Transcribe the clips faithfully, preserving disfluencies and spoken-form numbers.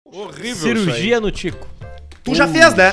Horrível. Cirurgia no tico. Tu já fez, né?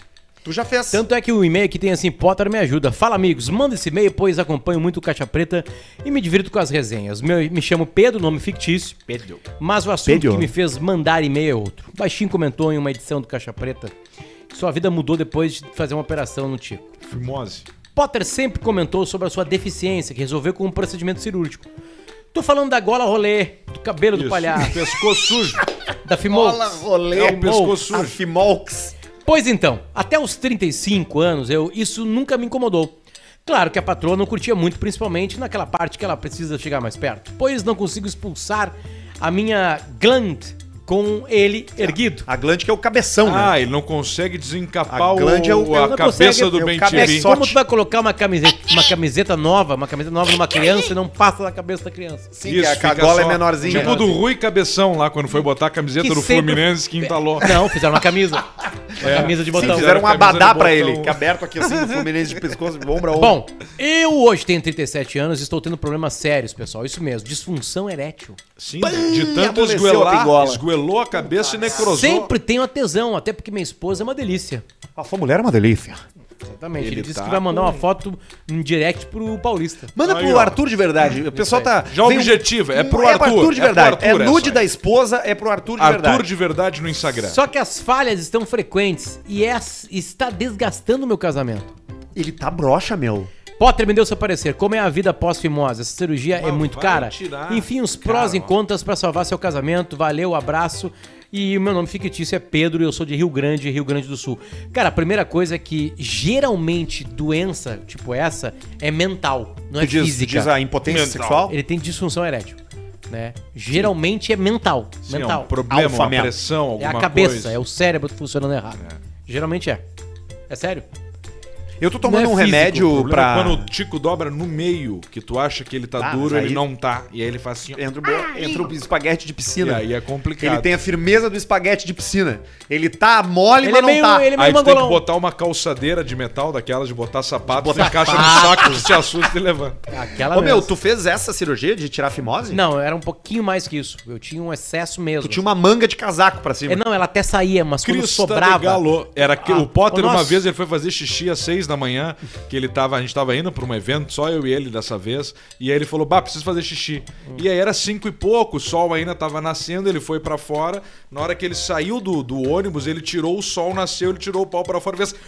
Tu já fez. Tanto é que o e-mail aqui tem assim, Potter me ajuda. Fala, amigos, manda esse e-mail, pois acompanho muito o Caixa Preta e me divirto com as resenhas. Meu, me chamo Pedro, nome fictício. Pedro. Mas o assunto Pedro. que me fez mandar e-mail é outro. O Baixinho comentou em uma edição do Caixa Preta que sua vida mudou depois de fazer uma operação no tico. Fimose. Potter sempre comentou sobre a sua deficiência, que resolveu com um procedimento cirúrgico. Tô falando da gola rolê, do cabelo do Isso. palhaço, Pescoço sujo. da Fimol. Bola, rolê, É o pescoço sujo. a Fimolx. Pois então, até os trinta e cinco anos, eu, isso nunca me incomodou. Claro que a patroa não curtia muito, principalmente naquela parte que ela precisa chegar mais perto, pois não consigo expulsar a minha glande com ele erguido. A glande que é o cabeção, né? Ah, ele não consegue desencapar A glande é o- o, a não cabeça consegue- do é o Ben cabeçote. T V. Como tu vai colocar uma camiseta, uma camiseta nova, uma camiseta nova numa criança e não passa na cabeça da criança? Sim, que a fica cagola é só- menorzinha. Tipo do Rui Cabeção lá, quando foi botar a camiseta Que do sempre- Fluminense que entalou. Não, fizeram uma camisa. Uma camisa de Sim, botão. fizeram um camisa abadá de pra botão. ele, que é aberto aqui assim, do Fluminense de pescoço, de ombro a ombro. Bom, eu hoje tenho trinta e sete anos e estou tendo problemas sérios, pessoal. Isso mesmo, disfunção erétil. Sim, de tanto amoleceu a esguelar, pingola. esguelou a cabeça e necrosou. Sempre tenho a tesão, até porque minha esposa é uma delícia. A sua mulher é uma delícia. Exatamente. Ele, Ele disse tá que vai mandar com- uma foto em direct pro Paulista. Manda Aí, pro ó. Arthur de verdade. O pessoal aí. tá... Já vem um- objetiva, é pro É pro Arthur. Arthur de é pro verdade. É, Arthur nude essa da aí. esposa, é pro Arthur de Arthur verdade. de verdade no Instagram. Só que as falhas estão frequentes e é, está desgastando o meu casamento. Ele tá broxa, meu. Potter, me deu seu parecer. Como é a vida pós-fimose? Essa cirurgia é Mas muito vai cara? tirar. Enfim, os prós Cara, e contras pra salvar seu casamento. Valeu, abraço. E o meu nome fictício é Pedro e eu sou de Rio Grande, Rio Grande do Sul. Cara, a primeira coisa é que geralmente doença tipo essa é mental, não é Tu diz, física. diz a impotência Mental. sexual? Ele tem disfunção erétil, né? Geralmente é mental, Sim, mental. é um problema, Alfa uma mesmo. pressão, É alguma a cabeça, coisa. é o cérebro funcionando errado. Geralmente é. É sério? Eu tô tomando Não é um físico, remédio O problema é pra... quando o Tico dobra no meio, que tu acha que ele tá Ah, duro, mas ele aí- não tá. E aí ele faz assim, ó. Entra, o bo- entra o espaguete de E piscina. aí é complicado. Ele tem a firmeza do espaguete de piscina. Ele tá mole, Ele mas é não meio, tá. ele é meio Aí tu tem que mangolão. botar uma calçadeira de metal daquelas de botar sapato, Botar você encaixa no saco, tu se assusta e levanta. Aquela Ô, meu, mesmo. tu fez essa cirurgia de tirar a fimose? Não, era um pouquinho mais que isso. Eu tinha um excesso mesmo. Tu tinha uma manga de casaco pra cima. É, não, ela até saía, mas quando Crista sobrava... de galo. Era que Ah, o Potter, ô, uma nossa. vez, ele foi fazer xixi às seis da manhã, que ele tava, a gente tava indo pra um evento, só eu e ele dessa vez, e aí ele falou, bah, preciso fazer xixi. E aí era cinco e pouco, o sol ainda tava nascendo, ele foi pra fora, na hora que ele saiu do, do ônibus, ele tirou o sol, nasceu, ele tirou o pau pra fora e fez...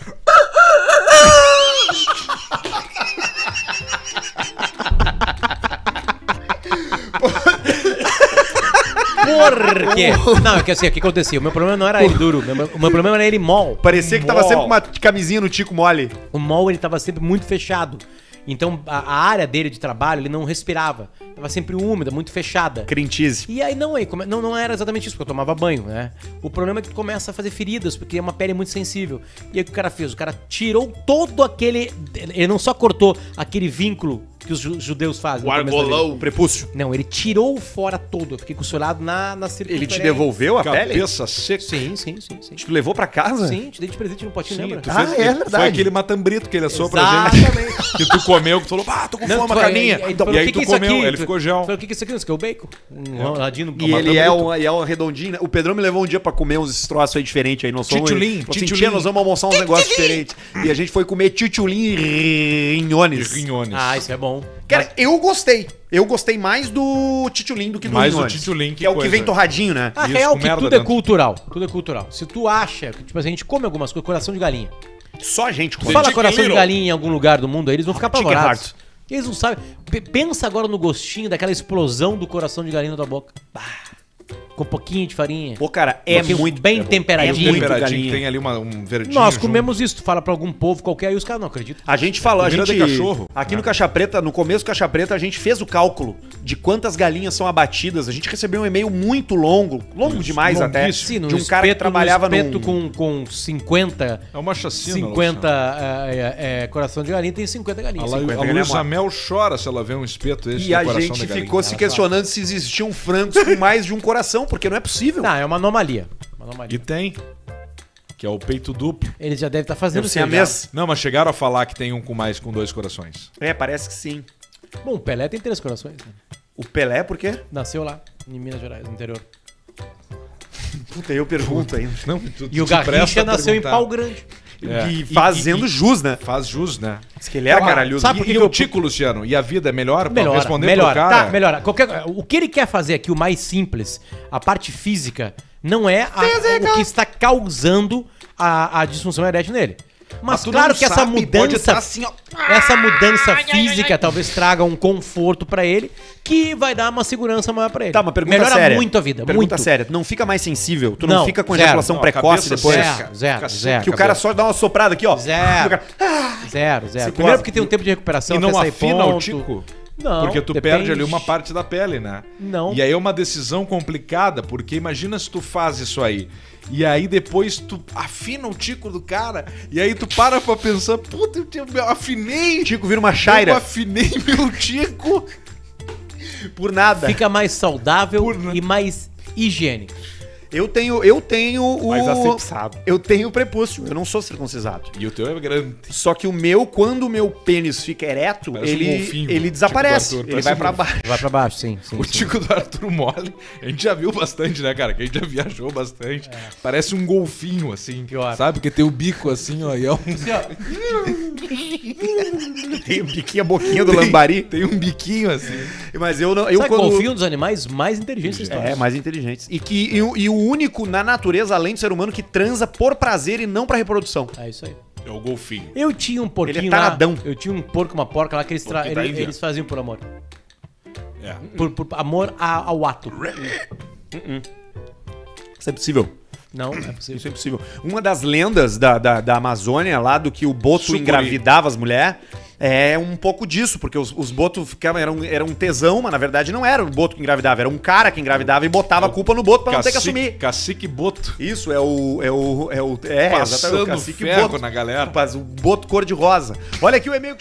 Por quê? Não, é que assim, o que acontecia? O meu problema não era ele duro, o meu, o meu problema era ele mol. Parecia que tava Mol. sempre com uma camisinha no tico mole. O mol, ele tava sempre muito fechado. Então, a, a área dele de trabalho, ele não respirava. Tava sempre úmida, muito fechada. Crentise. E aí não, aí, come- não, não era exatamente isso, porque eu tomava banho, né? O problema é que tu começa a fazer feridas, porque é uma pele muito sensível. E aí o que o cara fez? O cara tirou todo aquele... Ele não só cortou aquele vínculo que os ju- judeus fazem. no começo da vida. O prepúcio. Não, ele tirou fora todo. Eu fiquei costurado na, na circunferência. Ele te devolveu a pele? Cabeça seca. Sim, sim, sim, sim. Tu levou pra casa? Sim, te dei de presente no potinho, Sim, lembra? tu Ah, fez- é ele- verdade. Foi aquele matambrito que ele assou pra gente. Exatamente. Que tu comeu, que tu falou, ah, tô com Não, fome, tu uma falou, carninha. e aí tu E falou, aí "Que tu que é isso comeu, aqui?" ele ficou gel. Falei, o que que é isso aqui? Isso aqui é o bacon. Um ladinho no E ele é, Matambrito. um, e é um redondinho, né? O Pedrão me levou um dia pra comer uns troços aí diferentes aí. Nós somos, Tchutchulim, Falou assim, tchutchulim. "Tia, nós vamos almoçar uns negócios diferentes. E a gente foi comer tchutchulim e rinhones. Rinhones. Ah, isso é bom. Cara, eu gostei. Eu gostei mais do tchutchulim do que do Mais o rinhones. tchutchulim, que que é o que coisa. vem torradinho, né? A Isso, real com que merda tudo é dentro. cultural. Tudo é cultural. Se tu acha que, tipo assim, a gente come algumas coisas, coração de galinha. Só a gente Tu come. fala Chicken coração de Little. galinha em algum lugar do mundo, aí eles vão ficar Chicken apavorados. heart. Eles não sabem. P- pensa agora no gostinho daquela explosão do coração de galinha na tua boca. Bah. Com um pouquinho de farinha. Pô, cara, é Pouquinho muito... bem é temperadinho. É muito Temperadinho, galinha. tem ali uma, um verdinho. Nós junto. comemos isso. Tu fala pra algum povo qualquer e os caras não acreditam. A gente falou, a Comida gente... de cachorro. Aqui Ah. no Caixa Preta, no começo do Caixa Preta, a gente fez o cálculo de quantas galinhas são abatidas. A gente recebeu um e-mail muito longo, longo Isso, demais até, longuíssimo. Sim, no de um cara que espeto- trabalhava no espeto num... com, com cinquenta, É uma chacina. cinquenta é, é, é, coração de galinha, tem cinquenta galinhas. A, cinquenta a galinha Luísa Mel chora se ela vê um espeto esse E do a coração gente da galinha. ficou se questionando se existiam frangos com mais de um coração, porque não é possível. Não, é uma anomalia. Uma E anomalia. tem, que é o peito duplo. Eles já devem estar fazendo Eu sei a isso já. mesa. Não, mas chegaram a falar que tem um com mais com dois corações. É, parece que sim. Bom, o Pelé tem três corações. Né? O Pelé, por quê? Nasceu lá, em Minas Gerais, no interior. Puta, eu pergunto ainda. Não, tu, E o te presta Garrincha a nasceu em perguntar. Pau Grande. É. E fazendo E- e- jus, né? Faz jus, né? Diz que ele era Ah, caralhudo. sabe por E, que e que o eu- Tico, Luciano? E a vida é melhor? Pra Melhora, responder melhora, pro cara? tá, melhora. Qualquer, o que ele quer fazer aqui, o mais simples, a parte física, não é a- o que está causando a, a disfunção erétil nele. Mas, Mas tu claro não que essa sabe, pode mudança, estar assim, ó. essa mudança física talvez traga um conforto pra ele que vai dar uma segurança maior pra ele. Tá, uma pergunta Melhora séria. muito a vida, Pergunta muito. séria. Tu não fica mais sensível? Tu não, Não, fica com zero. ejaculação Não, precoce cabeça depois? Zero, seca. zero, Fica zero. Que o cara só dá uma soprada aqui, ó. Zero. E o cara- Zero, zero. Se Primeiro gosta. porque tem um tempo de recuperação E não até sair afina o ponto. Tico? Não, Porque tu depende. perde ali uma parte da pele, né? Não. E aí é uma decisão complicada, porque imagina se tu faz isso aí. E aí depois tu afina o tico do cara. E aí tu para pra pensar, puta, eu, eu afinei. Tico vira uma Eu chaira afinei meu tico. por nada. Fica mais saudável Por na- e mais higiênico. Eu tenho, eu tenho o... Mais asepsado. Eu tenho o prepúcio, eu não sou circuncisado. E o teu é grande. Só que o meu, quando o meu pênis fica ereto, Parece um ele, golfinho. ele Tipo desaparece. do Arthur, Ele parece vai um pra golfinho. baixo. Vai pra baixo, sim. sim, O sim. tico do Arthur Mole, a gente já viu bastante, né, cara? Que a gente já viajou bastante. Parece um golfinho, assim. Pior. Sabe? Que tem o bico assim, ó. E é um... Tem o biquinho, a boquinha do lambari. Tem um biquinho assim. Mas eu não. Eu Sabe quando... golfinho é um dos animais mais inteligentes da história. É, mais inteligentes. E, que, e, o- e o único na natureza, além do ser humano, que transa por prazer e não pra reprodução. É isso aí. É o golfinho. Eu tinha um porquinho Ele é taradão. lá. Eu tinha um porco, uma porca lá que eles, tra... Porquinho da eles, Índia. eles faziam por amor. É. Por, por amor a- ao ato. Isso é possível. Não, é possível. Isso é possível. Uma das lendas da, da, da Amazônia, lá do que o boto Sucuri. engravidava as mulheres, é um pouco disso, porque os, os botos ficavam, eram, eram um tesão, mas na verdade não era o boto que engravidava, era um cara que engravidava e botava a culpa no boto pra não ter que assumir. Cacique Boto. Isso, é o. É o. É o. É, Passando exatamente, o cacique ferro boto. na galera. Mas o boto cor-de-rosa. Olha aqui o e-mail.